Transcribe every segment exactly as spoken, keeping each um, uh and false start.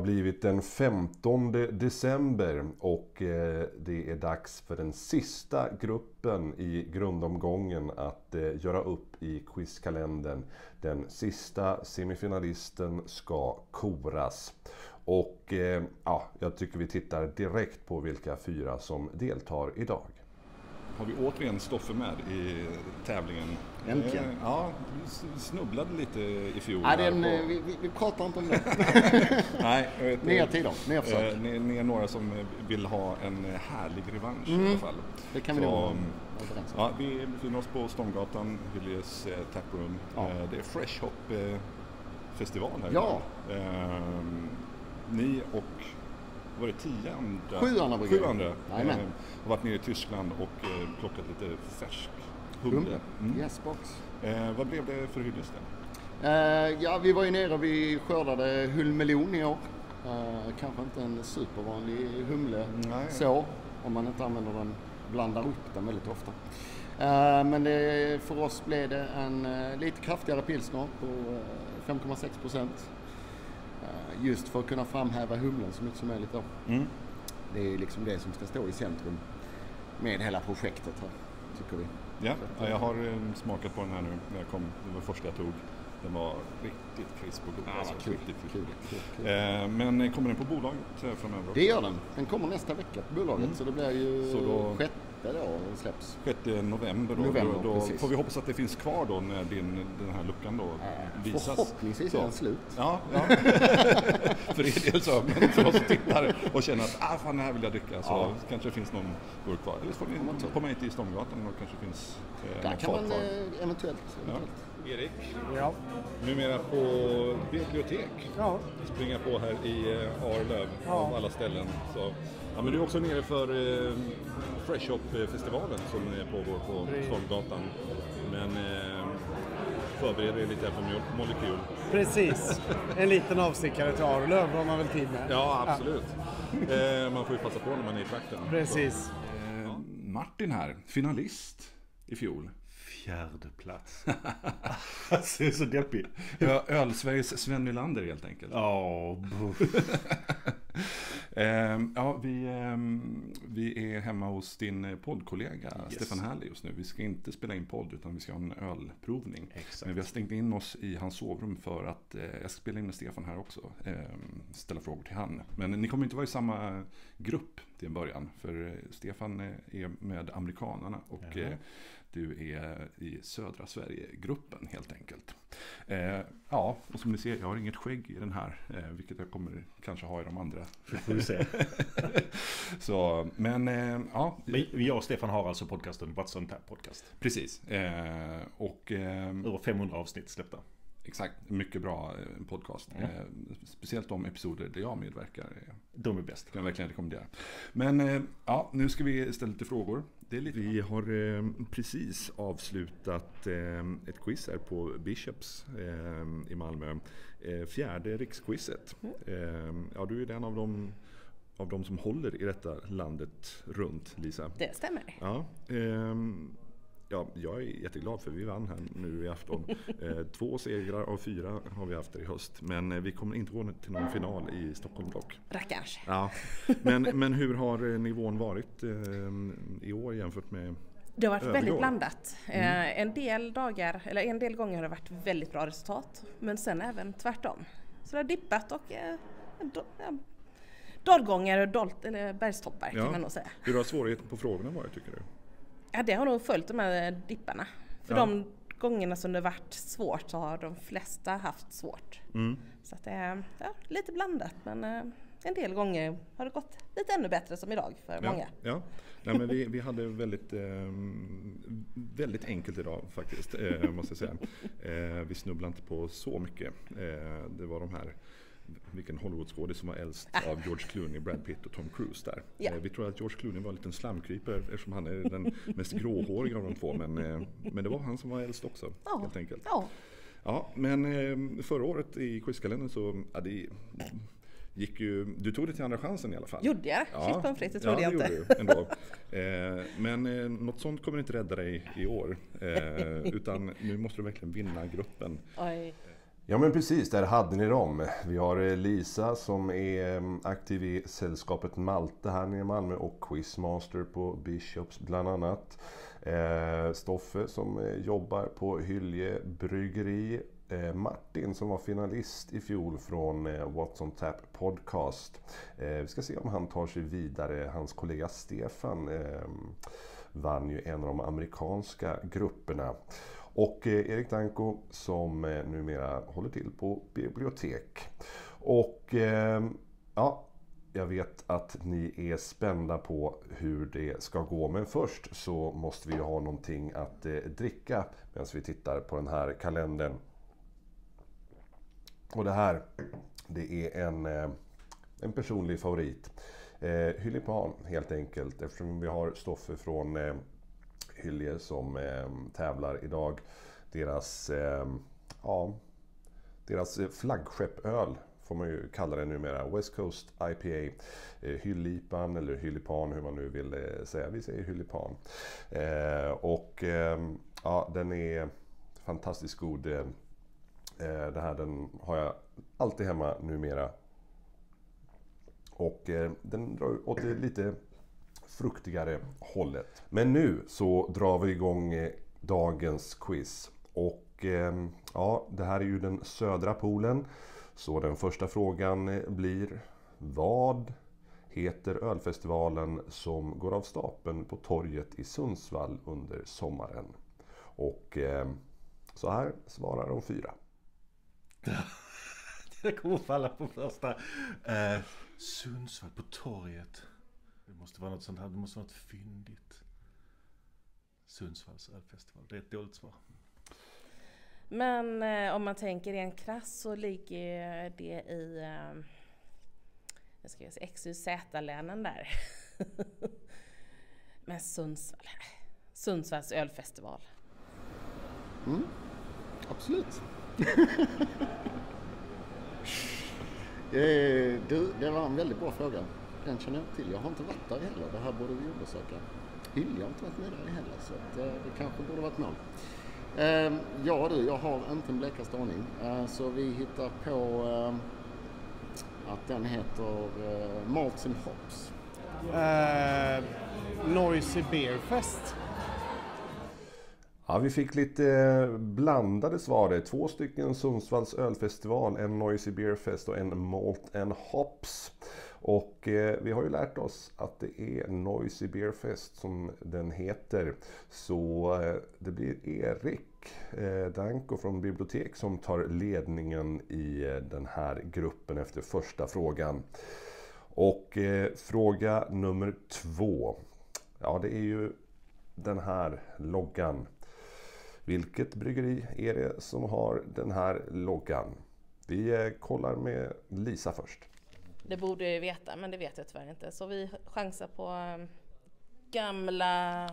blivit den femtonde december och eh, det är dags för den sista gruppen i grundomgången att eh, göra upp i quizkalendern. Den sista semifinalisten ska koras. Och eh, ja, jag tycker vi tittar direkt på vilka fyra som deltar idag. Har vi återigen Stoffe med i tävlingen? Äntligen. Eh, ja, vi snubblade lite i fjol. Ja, den, på... vi, vi, vi pratar inte om det. Nej, jag vet, nya tider, nya försök. Eh, ni, ni är några som vill ha en härlig revansch mm. i alla fall. Det kan vi nog vara överens om. Ja, vi befinner oss på Stånggatan, Hyllies eh, Taproom. Ja. Eh, det är Fresh Hop eh, festival här. Ja. Eh, ni och var det tio andra? Sju andra brygger. Sju andra. Eh, har varit nere i Tyskland och eh, plockat lite färsk humle. Mm. Yes, box. Eh, vad blev det för Hyllies eh, Ja, vi var ju nere och vi skördade hullmelon i år. Eh, kanske inte en supervanlig humle. Nej. Så, om man inte använder den, blandar upp den väldigt ofta. Eh, men det, för oss blev det en eh, lite kraftigare pilsner på eh, fem komma sex procent. Just för att kunna framhäva humlen så mycket som möjligt då. Mm. Det är liksom det som ska stå i centrum med hela projektet här, tycker vi. Ja, ja jag har um, smakat på den här nu när jag kom. Det var första jag tog. Den var riktigt krisp och god. Ja, alltså, kul, riktigt kul, kul, kul. Eh, men kommer den på bolaget framöver? Det gör den. Den kommer nästa vecka på bolaget. Mm. Så det blir ju så då... sjätte då den släpps. sjätte november då. November, då, då precis. får vi hoppas att det finns kvar då när din, den här luckan då äh, visas. Förhoppningsvis är den slut. Ja, ja. För er del så. Men för oss som tittar och känner att ah, fan, det här vill jag dricka så ja. Kanske det finns någon burk kvar. Eller så får ni komma hit i Stånggatan och kanske finns eh, där någon kan man kvar. Eh, eventuellt. Ja. eventuellt. Erik, ja. numera på bibliotek. Ja. Springa på här i eh, Arlöv ja. Av alla ställen. Så, ja, men du är också nere för eh, Fresh Hop-festivalen som pågår på Stånggatan. Men eh, förbereder er lite här på Molekyl. Precis. En liten avstickare till Arlöv har man väl tid med. Ja, absolut. Ja. Eh, man får ju passa på när man är i trakten. Precis. Eh, Martin här, finalist i fjol. Fjärde plats. Alltså, det är så deppig. Ja, Öl-Sveriges Sven Nylander helt enkelt. Ja, eh, ja, vi, eh, vi är hemma hos din poddkollega yes. Stefan Härlig just nu. Vi ska inte spela in podd utan vi ska ha en ölprovning. Exakt. Men vi har stängt in oss i hans sovrum för att eh, jag ska spela in med Stefan här också. Eh, ställa frågor till han. Men ni kommer inte vara i samma grupp till en början. För Stefan är med amerikanerna och ja. eh, du är i södra Sverige-gruppen helt enkelt. Eh, ja, och som ni ser, jag har inget skägg i den här, eh, vilket jag kommer kanske ha i de andra. Får vi se. Så, men eh, ja. Men jag och Stefan har alltså podcasten What's on Tap podcast. Precis. Eh, och, eh, över femhundra avsnitt släppta. Exakt, mycket bra podcast. Mm. Eh, speciellt de episoder där jag medverkar. Eh, de är bäst. Kan jag verkligen rekommendera. Men eh, ja, nu ska vi ställa lite frågor. Det är lite... Vi har eh, precis avslutat eh, ett quiz här på Bishops eh, i Malmö. Eh, fjärde riksquizet. Mm. Eh, ja, du är den av dem av de som håller i detta landet runt, Lisa. Det stämmer. Ja, eh, Ja, jag är jätteglad för vi vann här nu i afton. Eh, två segrar av fyra har vi haft det i höst. Men eh, vi kommer inte gå till någon final i Stockholm dock. Rackarns. Ja. Men, men hur har nivån varit eh, i år jämfört med Det har varit övriga väldigt år? blandat. Mm. Eh, en del dagar, eller en del gånger har det varit väldigt bra resultat. Men sen även tvärtom. Så det har dippat och eh, do, ja, dalgångar och dal, eller bergstoppar Ja. kan man nog säga. Hur har svårigheten på frågorna varit tycker du? Ja, det har nog följt de här dipparna. För Ja. de gångerna som det varit svårt så har de flesta haft svårt. Mm. Så att det är ja, lite blandat, men eh, en del gånger har det gått lite ännu bättre som idag för Ja, många. ja. Nej, men vi, vi hade väldigt, eh, väldigt enkelt idag faktiskt, eh, måste jag säga. Eh, vi snubblade inte på så mycket. Eh, det var de här, vilken Hollywoodskådis som var äldst ah. av George Clooney, Brad Pitt och Tom Cruise där. Ja. Eh, vi tror att George Clooney var en liten slamkrypare eftersom han är den mest gråhåriga av de två. Men, eh, men det var han som var äldst också, Ja. helt enkelt. Ja. Ja, men eh, förra året i quizkalendern så ja, det gick ju, du tog det till andra chansen i alla fall. Gjorde jag? Ja. Shit pommes frites, det trodde ja, jag det inte. gjorde du ändå. Eh, men eh, något sånt kommer inte rädda dig i år. Eh, utan nu måste du verkligen vinna gruppen. Oj. Ja men precis, där hade ni dem. Vi har Lisa som är aktiv i sällskapet Malte här nere i Malmö och quizmaster på Bishops bland annat. Eh, Stoffe som jobbar på Hylje bryggeri. Eh, Martin som var finalist i fjol från eh, What's on Tap podcast. Eh, vi ska se om han tar sig vidare. Hans kollega Stefan eh, vann ju en av de amerikanska grupperna. Och eh, Erik Danko som eh, numera håller till på bibliotek. Och eh, ja, jag vet att ni är spända på hur det ska gå. Men först så måste vi ha någonting att eh, dricka medan vi tittar på den här kalendern. Och det här, det är en, eh, en personlig favorit. Eh, Hyljepan helt enkelt, eftersom vi har Stoffe från eh, Hylje som eh, tävlar idag. Deras, eh, ja, deras flaggskeppöl får man ju kalla det numera. West Coast I P A. Eh, Hyllipan eller Hyljepan, hur man nu vill eh, säga. Vi säger Hyljepan. Eh, och eh, ja, den är fantastiskt god. Eh, det här den har jag alltid hemma numera. Och eh, den drar åt det lite fruktigare hållet. Men nu så drar vi igång eh, dagens quiz. Och eh, ja, det här är ju den södra polen. Så den första frågan eh, blir: vad heter ölfestivalen som går av stapeln på torget i Sundsvall under sommaren? Och eh, så här svarar de fyra. Det kommer falla på första. Eh, Sundsvall på torget. Det måste vara något sånt här. Det måste vara något fyndigt. Sundsvalls ölfestival. Det är ett dåligt svar. Men eh, om man tänker en krass så ligger det i eh, jag ska säga X Y Z-länen där. Men Sundsvall. Sundsvalls ölfestival. Mm, absolut. eh, du, det var en väldigt bra fråga. Den känner jag till. Jag har inte varit där heller. Det här borde vi undersöka. Hylje har inte varit med där heller, så att, eh, det kanske borde varit mål. Eh, ja du, jag har inte en blekaste aning. Eh, så vi hittar på eh, att den heter eh, Malts and Hops. Eh, Noisy Beer Fest. Ja, vi fick lite blandade svar. Två stycken Sundsvalls ölfestival, en Noisy Beer Fest och en Malt and Hops. Och eh, vi har ju lärt oss att det är Noisy Beer Fest som den heter. Så eh, det blir Erik eh, Danko från bibliotek som tar ledningen i eh, den här gruppen efter första frågan. Och eh, fråga nummer två. Ja, det är ju den här loggan. Vilket bryggeri är det som har den här loggan? Vi eh, kollar med Lisa först. Det borde jag veta, men det vet jag tyvärr inte. Så vi chansar på um, gamla...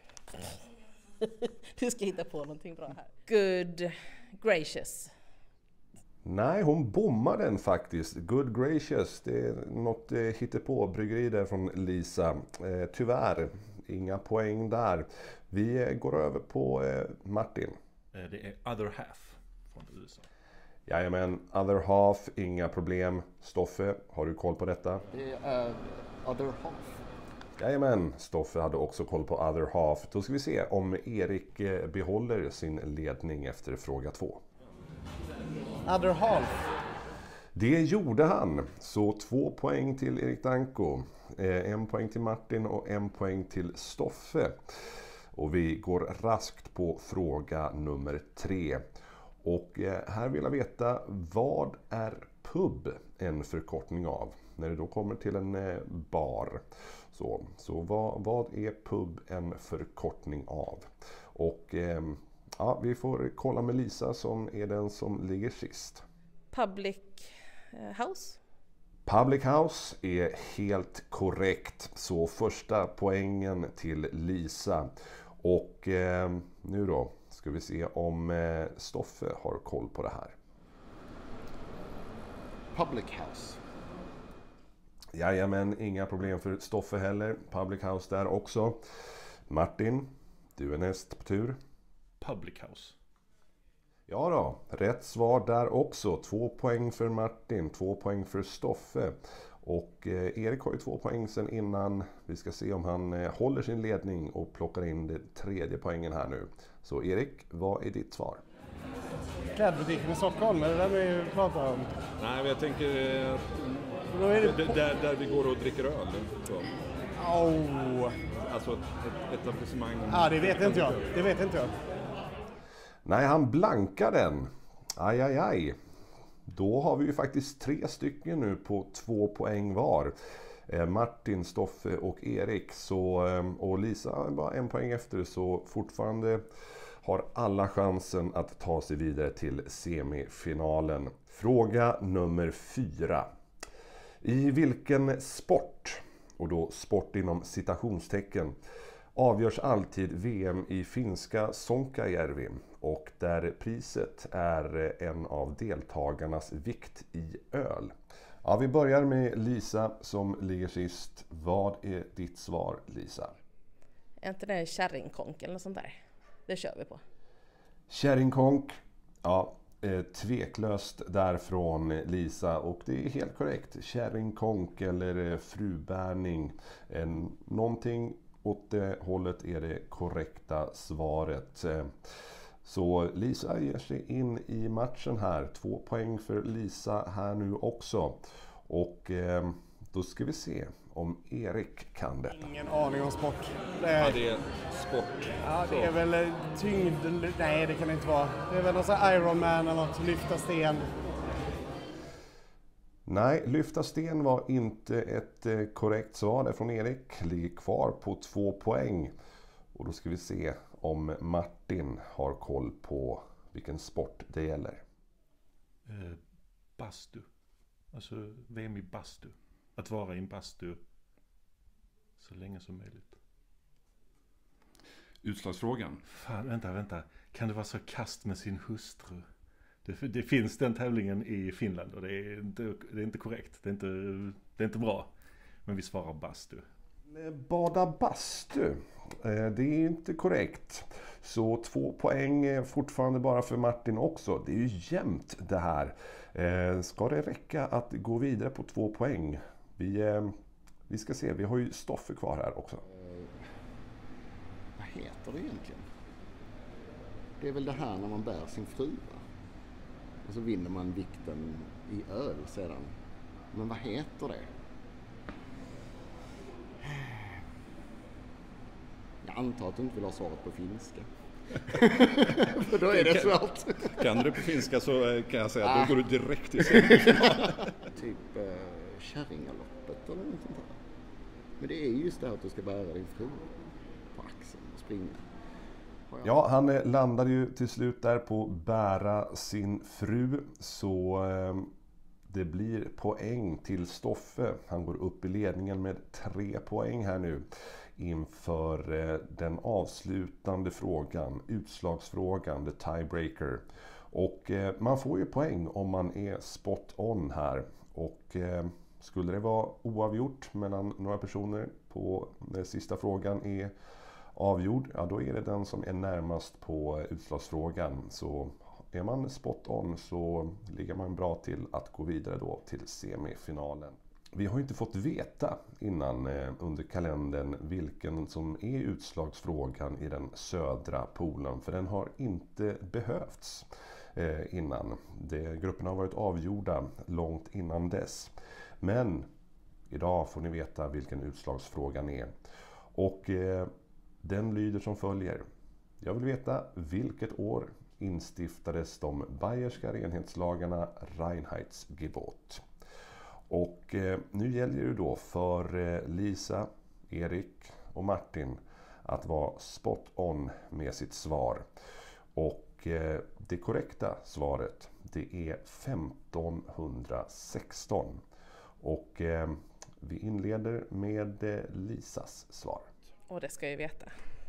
Du ska hitta på någonting bra här. Good Gracious. Nej, hon bommar den faktiskt. Good Gracious, det är något eh, hittepå bryggeri där från Lisa. Eh, tyvärr, inga poäng där. Vi eh, går över på eh, Martin. Eh, det är Other Half från U S A. Jajamän, Other Half, inga problem. Stoffe, har du koll på detta? Det är Other Half. Jajamän, Stoffe hade också koll på Other Half. Då ska vi se om Erik eh, behåller sin ledning efter fråga två. Other Half. Det gjorde han. Så två poäng till Erik Danko. Eh, en poäng till Martin och en poäng till Stoffe. Och vi går raskt på fråga nummer tre. Och eh, här vill jag veta, vad är pub en förkortning av? När det då kommer till en eh, bar. Så, så vad, vad är pub en förkortning av? Och eh, ja, vi får kolla med Lisa som är den som ligger sist. Public House. Public House är helt korrekt. Så första poängen till Lisa. Och eh, nu då ska vi se om eh, Stoffe har koll på det här. Public House. Jajamän, inga problem för Stoffe heller. Public House där också. Martin, du är näst på tur. Public House. Ja då, rätt svar där också. Två poäng för Martin, två poäng för Stoffe. Och eh, Erik har ju två poäng sen innan. Vi ska se om han eh, håller sin ledning och plockar in det tredje poängen här nu. Så Erik, vad är ditt svar? Klädbutiken i Stockholm, är det där vi pratar om? Nej, men jag tänker eh, Då är det... där, där vi går och dricker öl. Så. Oh. Alltså ett etablissemang. Ja, det vet inte jag. Det vet inte jag. Nej, han blankar den. Aj, aj, aj. Då har vi ju faktiskt tre stycken nu på två poäng var. Eh, Martin, Stoffe och Erik. Så, eh, och Lisa bara en poäng efter, så fortfarande har alla chansen att ta sig vidare till semifinalen. Fråga nummer fyra. I vilken sport, och då sport inom citationstecken, avgörs alltid V M i finska Sonkajärvi, och där priset är en av deltagarnas vikt i öl? Ja, vi börjar med Lisa som ligger sist. Vad är ditt svar, Lisa? Är inte det kärringkonk eller något sånt där? Det kör vi på. Kärringkonk, ja, eh, tveklöst därifrån Lisa, och det är helt korrekt. Kärringkonk eller frubärning, eh, någonting åt det hållet är det korrekta svaret. Så Lisa ger sig in i matchen här. Två poäng för Lisa här nu också. Och eh, då ska vi se om Erik kan detta. Ingen aning om sport. Det Ja, är, det är sport. ja, det är väl eh, tyngd... Nej, det kan det inte vara. Det är väl någon sån här Ironman eller något, lyfta sten. Nej, lyfta sten var inte ett eh, korrekt svar där från Erik. Ligger kvar på två poäng. Och då ska vi se om Martin har koll på vilken sport det gäller. Eh, bastu. Alltså V M i bastu. Att vara i en bastu så länge som möjligt. Utslagsfrågan. Fan, vänta, vänta. Kan det vara så kast med sin hustru? Det, det finns den tävlingen i Finland och det är inte, det är inte korrekt. Det är inte, det är inte bra. Men vi svarar bastu. Bada bastu. Det är inte korrekt. Så två poäng fortfarande bara för Martin också. Det är ju jämnt det här. Ska det räcka att gå vidare på två poäng? Vi, vi ska se, vi har ju Stoffe kvar här också. Vad heter det egentligen? Det är väl det här när man bär sin fru, va? Och så vinner man vikten i öl sedan. Men vad heter det? Jag antar att du inte vill ha svaret på finska. För då är det svårt. Kan du det på finska så kan jag säga att då går du direkt till semifinal. Typ eh, kärringaloppet eller något sånt där. Men det är just det här att du ska bära din fru på axeln och springa. Ja, han landade ju till slut där på bära sin fru. Så eh, det blir poäng till Stoffe. Han går upp i ledningen med tre poäng här nu inför eh, den avslutande frågan, utslagsfrågan, the tiebreaker. Och eh, man får ju poäng om man är spot on här. Och eh, skulle det vara oavgjort mellan några personer på den sista frågan är avgjord, ja då är det den som är närmast på utslagsfrågan. Så är man spot on så ligger man bra till att gå vidare då till semifinalen. Vi har ju inte fått veta innan eh, under kalendern vilken som är utslagsfrågan i den södra polen. För den har inte behövts eh, innan. Det, grupperna har varit avgjorda långt innan dess. Men idag får ni veta vilken utslagsfrågan är. Och eh, den lyder som följer. Jag vill veta vilket år instiftades de bayerska renhetslagarna Reinheitsgebot. Och eh, nu gäller det då för eh, Lisa, Erik och Martin att vara spot on med sitt svar. Och eh, det korrekta svaret, det är femtonhundrasexton. Och eh, vi inleder med eh, Lisas svar. Och det ska jag veta.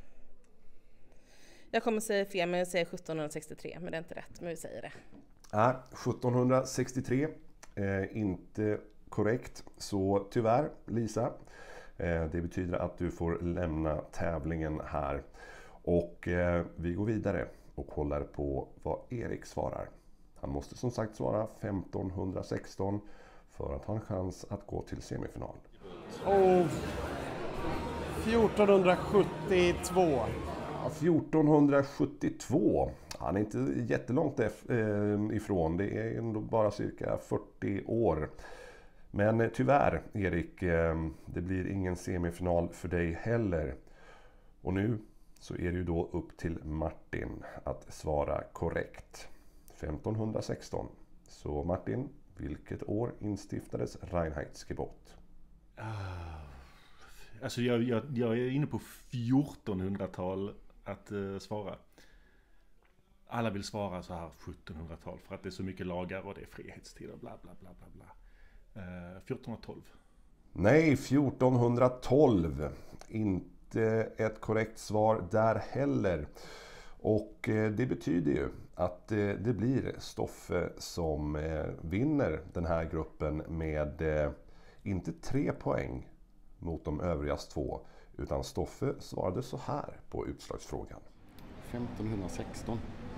Jag kommer säga fel, men jag säger sjuttonhundrasextiotre, men det är inte rätt, men vi säger det. Ja, sjuttonhundrasextiotre. Eh, inte korrekt, så tyvärr Lisa, eh, det betyder att du får lämna tävlingen här. Och eh, vi går vidare och kollar på vad Erik svarar. Han måste som sagt svara femton sexton för att ha en chans att gå till semifinal. Oh, fjorton sjuttiotvå. Ja, fjorton sjuttiotvå. Han är inte jättelångt ifrån. Det är ändå bara cirka fyrtio år. Men tyvärr, Erik, det blir ingen semifinal för dig heller. Och nu så är det ju då upp till Martin att svara korrekt. femton sexton. Så Martin, vilket år instiftades Reinheitsgebot? Uh, alltså jag, jag, jag är inne på fjortonhundratal att uh, svara. Alla vill svara så här sjuttonhundratal för att det är så mycket lagar och det är frihetstid och bla bla bla bla bla. Uh, fjortonhundratolv. Nej, fjortonhundratolv. Inte ett korrekt svar där heller. Och det betyder ju att det blir Stoffe som vinner den här gruppen med inte tre poäng mot de övriga två. Utan Stoffe svarade så här på utslagsfrågan. femton sexton.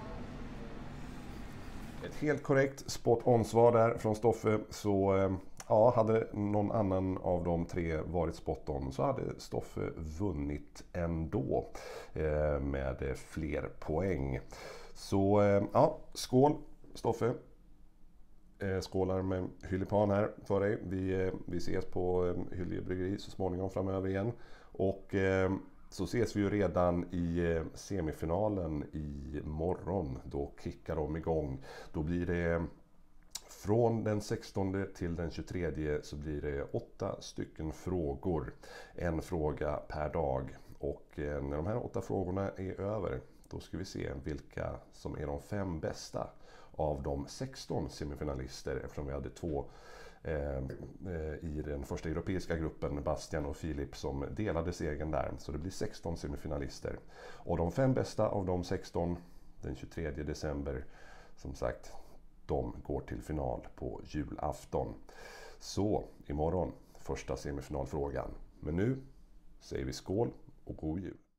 Ett helt korrekt spot-on-svar där från Stoffe. Så ja, hade någon annan av de tre varit spot-on så hade Stoffe vunnit ändå eh, med fler poäng. Så eh, ja, skål Stoffe. Eh, skålar med Hyljepan här för dig. Vi, eh, vi ses på eh, Hylje bryggeri så småningom framöver igen. Och eh, så ses vi ju redan i eh, semifinalen i morgon. Då kickar de igång. Då blir det från den sextonde till den tjugotredje så blir det åtta stycken frågor. En fråga per dag. Och när de här åtta frågorna är över då ska vi se vilka som är de fem bästa av de sexton semifinalister. Eftersom vi hade två eh, i den första europeiska gruppen, Bastian och Filip, som delade segern där. Så det blir sexton semifinalister. Och de fem bästa av de sexton den tjugotredje december, som sagt, de går till final på julafton. Så imorgon första semifinalfrågan. Men nu säger vi skål och god jul.